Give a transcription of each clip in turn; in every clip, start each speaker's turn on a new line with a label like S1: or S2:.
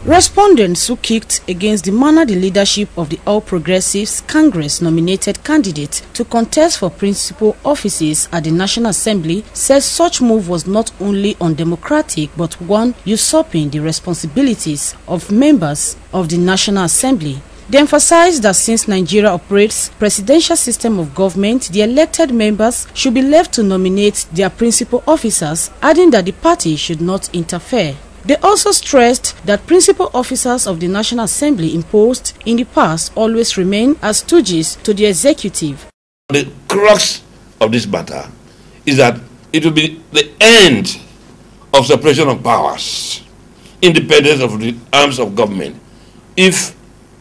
S1: Respondents who kicked against the manner the leadership of the All Progressives Congress nominated candidates to contest for principal offices at the National Assembly says such move was not only undemocratic but one usurping the responsibilities of members of the National Assembly. They emphasized that since Nigeria operates presidential system of government, the elected members should be left to nominate their principal officers, adding that the party should not interfere. They also stressed that principal officers of the National Assembly imposed in the past always remain as stooges to the executive.
S2: The crux of this matter is that it will be the end of separation of powers, independence of the arms of government, if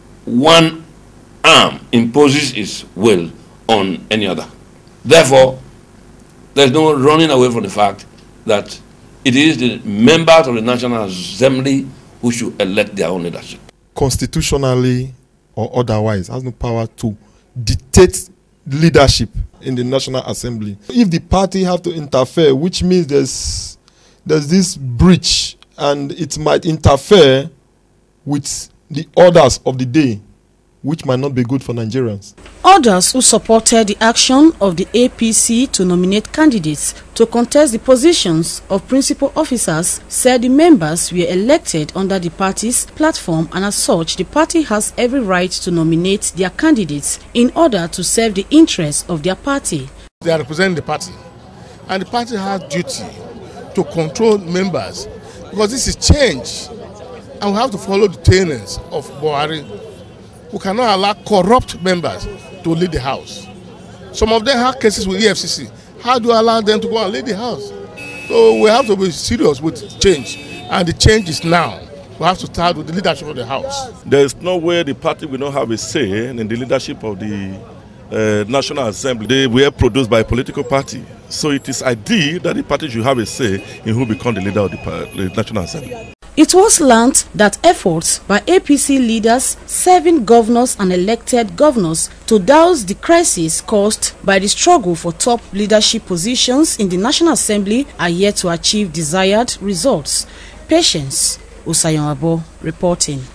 S2: one arm imposes its will on any other. Therefore, there is no running away from the fact that it is the members of the National Assembly who should elect their own leadership.
S3: Constitutionally or otherwise, has no power to dictate leadership in the National Assembly. If the party have to interfere, which means there's this breach and it might interfere with the orders of the day, which might not be good for Nigerians.
S1: Others who supported the action of the APC to nominate candidates to contest the positions of principal officers said the members were elected under the party's platform, and as such, the party has every right to nominate their candidates in order to serve the interests of their party.
S4: They are representing the party, and the party has duty to control members, because this is change, and we have to follow the tenets of Buhari. We cannot allow corrupt members to lead the house. Some of them have cases with EFCC. How do you allow them to go and lead the house? So we have to be serious with change, and the change is now. We have to start with the leadership of the house.
S5: There is no way the party will not have a say in the leadership of the National Assembly. They were produced by a political party. So it is ideal that the party should have a say in who becomes the leader of the National Assembly.
S1: It was learnt that efforts by APC leaders serving governors and elected governors to douse the crisis caused by the struggle for top leadership positions in the National Assembly are yet to achieve desired results. Patience Usayonabo reporting.